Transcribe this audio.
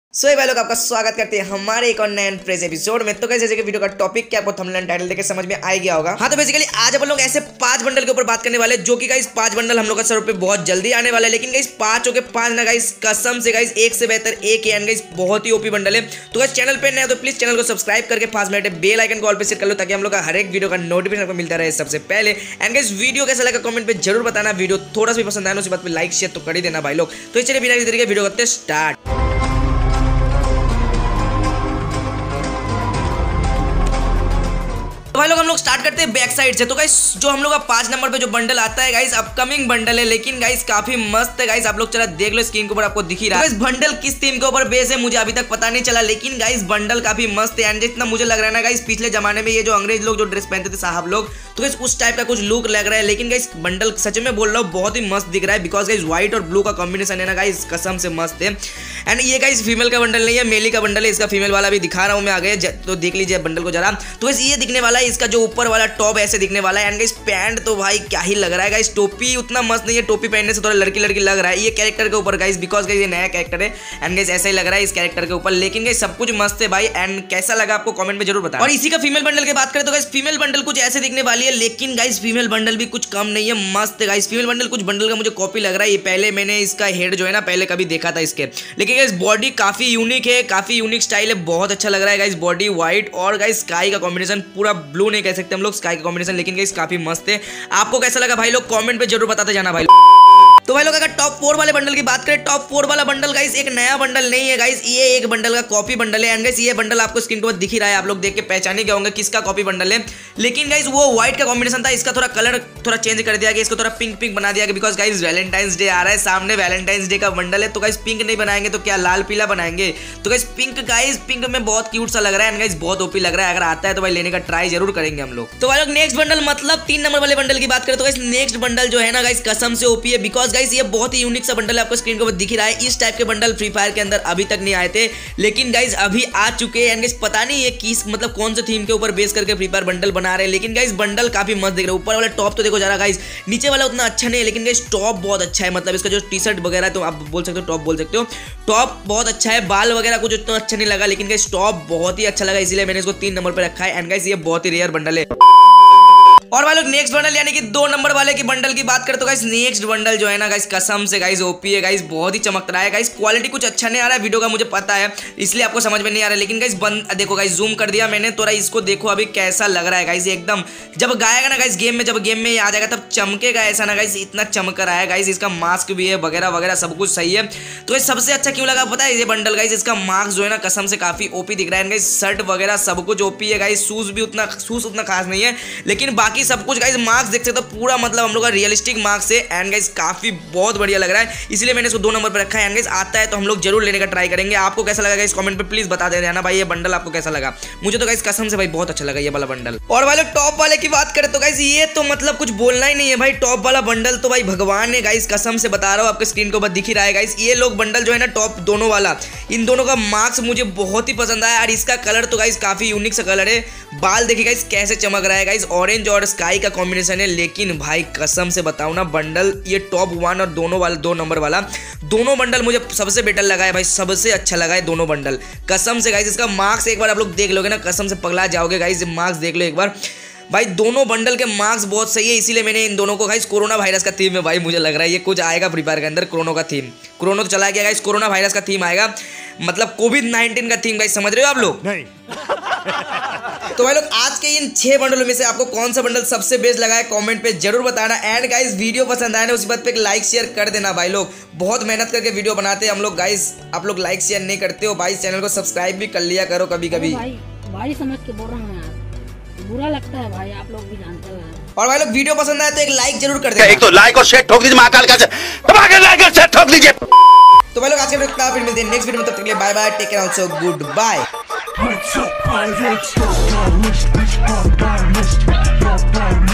भाई लोग आपका स्वागत करते हैं हमारे एक और नए फ्रेश एपिसोड में। तो कैसे जैसे कि वीडियो का टॉपिक क्या आपको थंबनेल टाइटल देख के समझ में आ गया होगा। हाँ, तो बेसिकली आज अपन लोग ऐसे 5 बंडल के ऊपर बात करने वाले, जो कि गाइस 5 बंडल हम लोग का सर्वर पे बहुत जल्दी आने वाला है। लेकिन गाइस 5 हो के 5 ना गाइस, कसम से गाइस एक से बेहतर एक है। गाइस बहुत ही ओपी बंडल है। तो गाइस चैनल पे नए हो तो प्लीज चैनल को सब्सक्राइब करके पास में बेल आइकन को ऑल पे सेट कर लो, ताकि हम लोग का हर एक वीडियो का नोटिफिकेशन आपको मिलता रहे सबसे पहले। एंड गाइस वीडियो कैसा लगा कमेंट पे जरूर बताना। वीडियो थोड़ा सा भी पसंद आया ना, उसी बात पे लाइक शेयर तो कर ही देना भाई लोग। तो चलिए बिना किसी तरीके वीडियो करते स्टार्ट। भाई लोग हम लोग स्टार्ट करते हैं बैक साइड से। तो गाइस जो हम लोग का 5 नंबर पे जो बंडल आता है गाइस, अपकमिंग बंडल है, लेकिन गाइस काफी मस्त है गाइस। आप लोग चला देख लो, स्क्रीन के ऊपर आपको दिख ही रहा है। तो बंडल किस थीम के ऊपर बेस है मुझे अभी तक पता नहीं चला, लेकिन गाइस बंडल काफी मस्त है। एंड जितना मुझे लग रहा है ना गाइस, पिछले जमाने में ये जो अंग्रेज लोग जो ड्रेस पहनते थे साहब लोग, तो गाइस उस टाइप का कुछ लुक लग रहा है। लेकिन गाइस बंडल सच में बोल रहा हूँ बहुत ही मस्त दिख रहा है, बिकॉज गाइस व्हाइट और ब्लू का कॉम्बिनेशन है ना गाइस, कसम से मस्त है। एंड ये गाइस फीमेल का बंडल नहीं है, मेली का बंडल है। इसका फीमेल वाला भी दिखा रहा हूँ मैं आगे, तो देख लीजिए बंडल को जरा। तो गाइस ये दिखने वाला है, इसका जो ऊपर वाला टॉप ऐसे दिखने वाला है। एंड गाइस पैंट तो भाई क्या ही लग रहा है गाइस। टोपी उतना मस्त नहीं है, टोपी पहनने से थोड़ा लड़की लड़की लग रहा है ये कैरेक्टर के ऊपर गाइस, बिकॉज गाइस ये नया कैरेक्टर है। एंड गाइस ऐसा ही लग रहा है इस कैरेक्टर के ऊपर, लेकिन गाइस सब कुछ मस्त है भाई। एंड कैसा लगा आपको कमेंट में जरूर बताएं। और इसी का फीमेल बंडल की बात करें तो गाइस फीमेल बंडल कुछ ऐसे दिखने वाली है, लेकिन गाइस फीमेल बंडल भी कुछ कम नहीं है, मस्त है गाइस। फीमेल बंडल कुछ बंडल का मुझे कॉपी लग रहा है। ये पहले मैंने इसका हेड जो है ना पहले कभी देखा था इसके, लेकिन गाइस बॉडी काफी यूनिक है, काफी यूनिक स्टाइल है, बहुत अच्छा लग रहा है गाइस। बॉडी व्हाइट और गाइस स्काई का कॉम्बिनेशन, पूरा ब्लू नहीं कह सकते हम लोग, स्काई का कॉम्बिनेशन, लेकिन गाइस काफी मस्त है। आपको कैसा लगा भाई लोग कमेंट पे जरूर बताते जाना भाई। तो भाई लोग अगर टॉप 4 वाले बंडल की बात करें, टॉप 4 वाला बंडल गाइस एक नया बंडल नहीं है गाइस, ये एक बंडल का कॉपी बंडल है। एंड गाइस ये बंडल आपको स्क्रीन पर दिख ही रहा है, आप लोग देख के पहचान ही गए होंगे किसका कॉपी बंडल है। लेकिन गाइस वो व्हाइट का कॉम्बिनेशन था, इसका थोड़ा कलर थोड़ा चेंज कर दिया गया, इसको थोड़ा पिंक पिंक बना दिया गया, बिकॉज गाइस वैलेंटाइंस डे आ रहा है सामने, वैलेंटाइंस डे का बंडल है। तो गाइस पिंक नहीं बनाएंगे तो क्या लाल पीला बनाएंगे। तो गाइस पिंक में बहुत क्यूट सा लग रहा है। एंड गाइस बहुत ओपी लग रहा है, अगर आता है तो भाई लेने का ट्राई जरूर करेंगे हम लोग। तो भाई लोग नेक्स्ट बंडल मतलब 3 नंबर वाले बंडल की बात करें तो गाइस नेक्स्ट बंडल जो है ना गाइस कसम से ओपी है, बिकॉज गाइस ये बहुत ही यूनिक सा बंडल है, आपको स्क्रीन के ऊपर दिख रहा है। इस टाइप के बंडल फ्री फायर के अंदर अभी तक नहीं आए थे, लेकिन गाइस अभी आ चुके हैं। गाइस पता नहीं ये किस मतलब कौन से थीम के ऊपर बेस करके फ्री फायर बंडल बना रहे हैं, लेकिन गाइस बंडल काफी मस्त दिख रहा है। ऊपर वाला टॉप तो देखो जरा गाइस, नीचे वाला उतना अच्छा नहीं है, लेकिन गाइस टॉप बहुत अच्छा है। मतलब इसका जो टी शर्ट वगैरह तो आप बोल सकते हो, टॉप बोल सकते हो, टॉप बहुत अच्छा है। बाल वगैरह कुछ उतना अच्छा नहीं लगा, लेकिन गाइस टॉप बहुत ही अच्छा लगा, इसलिए मैंने इसको 3 नंबर पे रखा है। एंड गाइस ये बहुत ही रेयर बंडल है। और भाई लोग नेक्स्ट बंडल यानी कि 2 नंबर वाले की बंडल की बात करें तो गाइस नेक्स्ट बंडल जो है ना गाइस कसम से गाइस ओपी है गाइस, बहुत ही चमक रहा है गाइस। क्वालिटी कुछ अच्छा नहीं आ रहा है वीडियो का, मुझे पता है, इसलिए आपको समझ में नहीं आ रहा है, लेकिन गाइस देखो गाइस जूम कर दिया मैंने, थोड़ा इसको देखो अभी कैसा लग रहा है गाइस। एकदम जब गाएगा ना गाइस गेम में, जब गेम में ये आ जाएगा तब चमकेगा ऐसा ना गाइस, इतना चमक रहा है गाइस। इसका मास्क भी है वगैरह वगैरह सब कुछ सही है। तो गाइस सबसे अच्छा क्यों लगा पता है ये बंडल गाइस, इसका मास्क जो है ना कसम से काफी ओपी दिख रहा है गाइस। शर्ट वगैरह सब कुछ ओपी है गाइस, शूज उतना खास नहीं है, लेकिन बाकी सब कुछ गाइस मार्क्स देख सकते हो पूरा मतलब हम लोग का रियलिस्टिक मार्क्स है। एंड गाइस काफी बहुत बढ़िया लग रहा है, इसलिए मैंने इसको 2 नंबर पर रखा है। एंड गाइस आता है तो हम लोग जरूर लेने का ट्राई करेंगे। आपको कैसा लगा गाइस कमेंट पे प्लीज बता देना भाई, ये बंडल आपको कैसा लगा। मुझे तो गाइस कसम से भाई बहुत अच्छा लगा ये वाला बंडल। और भाई लोग टॉप वाले की बात करें तो गाइस ये तो मतलब कुछ बोलना ही नहीं है भाई, टॉप वाला बंडल तो भाई भगवान है गाइस, कसम से बता रहा हूँ, आपके स्क्रीन के ऊपर दिख ही रहा है गाइस। ये लोग बंडल जो है ना टॉप दोनों वाला, इन दोनों का मार्क्स मुझे बहुत ही पसंद आया। और इसका कलर तो गाइस काफी यूनिक सा कलर है, बाल देखिए गाइस कैसे चमक रहा है गाइस, ऑरेंज और स्काई का कॉम्बिनेशन है। लेकिन भाई कसम से बताऊं ना बंडल ये टॉप 1 और दोनों वाला 2 नंबर वाला दोनों बंडल मुझे सबसे बेटर लगा है भाई, सबसे अच्छा लगा है दोनों बंडल कसम से गाइस। इसका मार्क्स एक बार आप लोग देख लोगे ना कसम से पगला जाओगे गाइस, मार्क्स देख लो एक बार भाई, दोनों बंडल के मार्क्स बहुत सही है, इसीलिए मैंने इन दोनों को गाइस कोरोना वायरस का थीम है भाई, मुझे लग रहा है ये कुछ आएगा फ्री फायर के अंदर कोरोना का थीम। कोरोना तो चला गया गाइस, कोरोना वायरस का थीम आएगा, मतलब कोविड-19 का थीम गाइस, समझ रहे हो आप लोग नहीं? तो भाई लोग आज के इन 6 बंडलों में से आपको कौन सा बंडल सबसे बेस्ट लगा है कमेंट पे जरूर बताना। एंड गाइस वीडियो पसंद आए ना उसी बात पे एक लाइक शेयर कर देना भाई लोग, बहुत मेहनत करके वीडियो बनाते हैं हम लोग गाइस, आप लोग लाइक शेयर नहीं करते हो भाई, चैनल को सब्सक्राइब भी कर लिया करो कभी कभी। भाई समझ के बोल रहा हूँ यार, बुरा लगता है भाई, आप लोग भी जानते हो। और भाई लोग वीडियो पसंद आए तो एक लाइक जरूर कर देना, एक तो लाइक और शेयर ठोक दीजिए, महाकाल का लाइक और शेयर ठोक दीजिए। तो भाई लोग आज के वीडियो फिर मिलते हैं नेक्स्ट वीडियो में, तब तक के लिए bye bye, take care also, good bye.